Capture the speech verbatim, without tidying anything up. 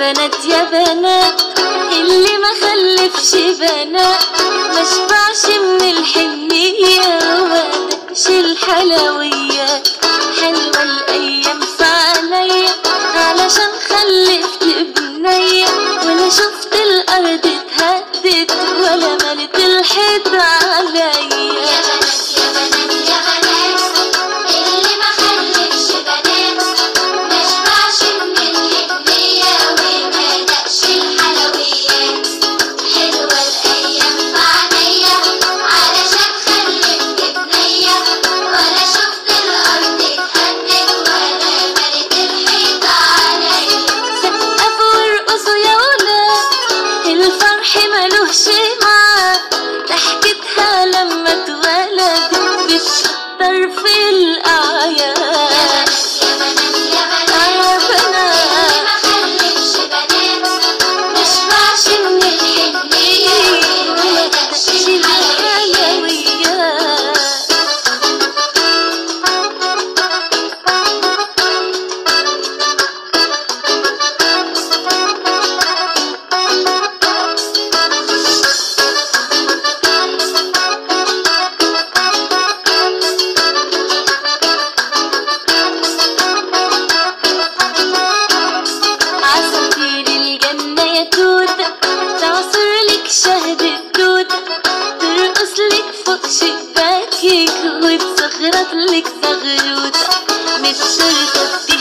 بنات يا بنات اللي ما خلفش بنات مشبعش من الحنية ومدقش الحلويات. حلوة الأيام فعليا علشان خلفت بنية، ولا شفت الأرض اتهدت ولا ملت الحيط عليا. يا بنات يا بنات يا بنات اللي ما خلفش بنات مشبعش من الحنية ومدقش الحلويات. حلوة الأيام فعليا علشان خلفت بنية، ولا شفت الأرض اتهدت ولا ملت الحيط عليا. سقفوا وارقصوا يا ولاد الفرح ملوش معاد، ضحكتها لما اتولدت بتشطر في الأعياد. يا بنات يا بنات اللي ما خلفش بنات مشبعش من الحنية ومدقش الحلويات. عصافير الجنة يا توتة تعصرلك شهد التوتة، ترقصلك فوق شباكك وتصغرطلك زغروتة من الشرطة.